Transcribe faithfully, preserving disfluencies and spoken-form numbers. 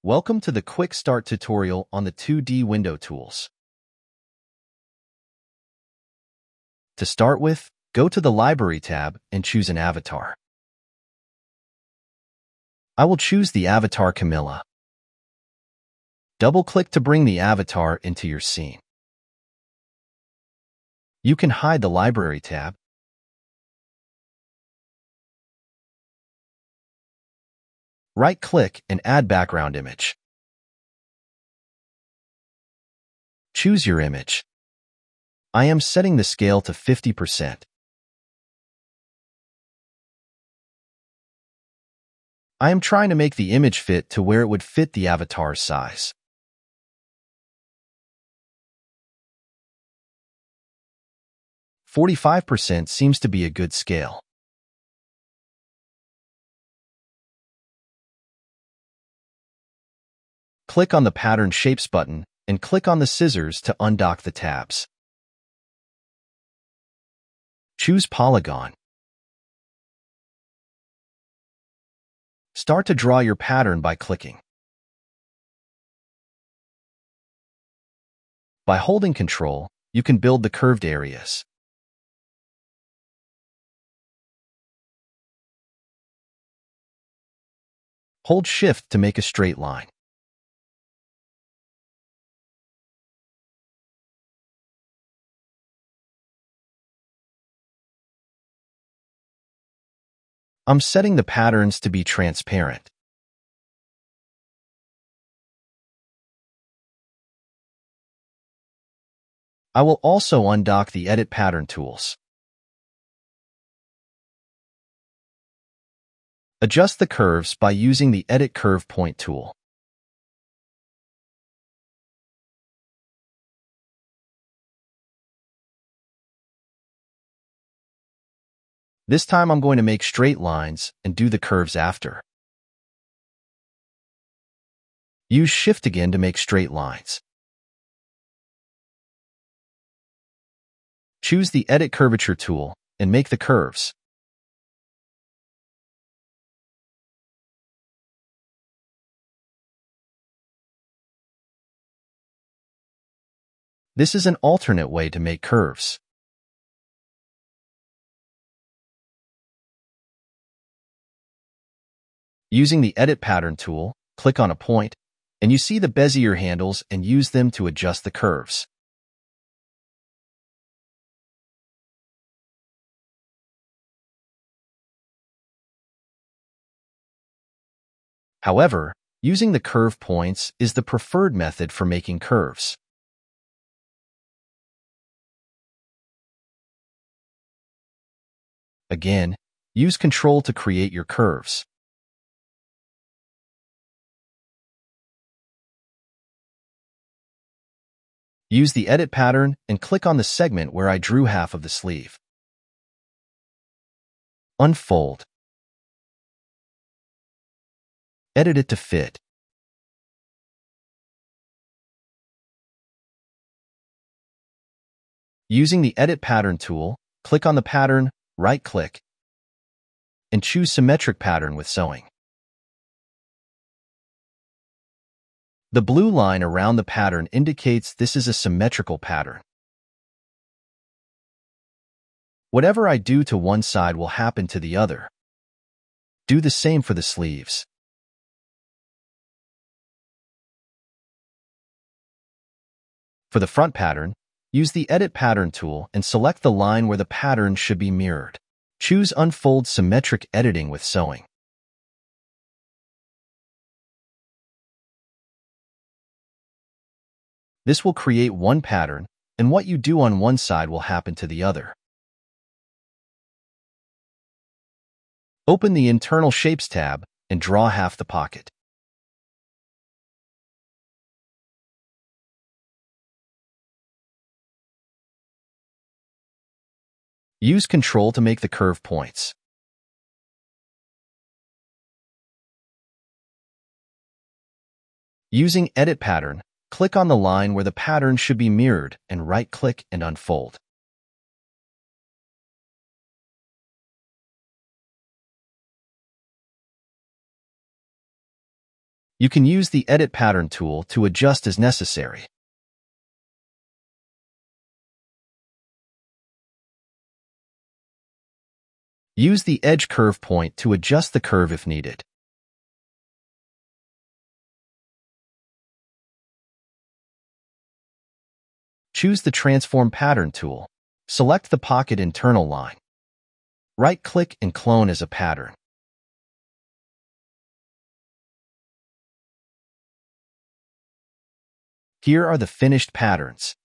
Welcome to the Quick Start tutorial on the two D window tools. To start with, go to the Library tab and choose an avatar. I will choose the avatar Camilla. Double-click to bring the avatar into your scene. You can hide the Library tab. Right-click and add background image. Choose your image. I am setting the scale to fifty percent. I am trying to make the image fit to where it would fit the avatar's size. forty-five percent seems to be a good scale. Click on the Pattern Shapes button and click on the scissors to undock the tabs. Choose Polygon. Start to draw your pattern by clicking. By holding Control, you can build the curved areas. Hold Shift to make a straight line. I'm setting the patterns to be transparent. I will also undock the Edit Pattern tools. Adjust the curves by using the Edit Curve Point tool. This time I'm going to make straight lines and do the curves after. Use Shift again to make straight lines. Choose the Edit Curvature tool and make the curves. This is an alternate way to make curves. Using the Edit Pattern tool, click on a point, and you see the Bezier handles and use them to adjust the curves. However, using the curve points is the preferred method for making curves. Again, use Control to create your curves. Use the Edit Pattern and click on the segment where I drew half of the sleeve. Unfold. Edit it to fit. Using the Edit Pattern tool, click on the pattern, right-click, and choose Symmetric Pattern with Sewing. The blue line around the pattern indicates this is a symmetrical pattern. Whatever I do to one side will happen to the other. Do the same for the sleeves. For the front pattern, use the Edit Pattern tool and select the line where the pattern should be mirrored. Choose Unfold Symmetric Editing with Sewing. This will create one pattern, and what you do on one side will happen to the other. Open the Internal Shapes tab and draw half the pocket. Use Control to make the curve points. Using Edit Pattern, click on the line where the pattern should be mirrored and right-click and unfold. You can use the Edit Pattern tool to adjust as necessary. Use the Edge Curve point to adjust the curve if needed. Choose the Transform Pattern tool. Select the pocket internal line. Right-click and clone as a pattern. Here are the finished patterns.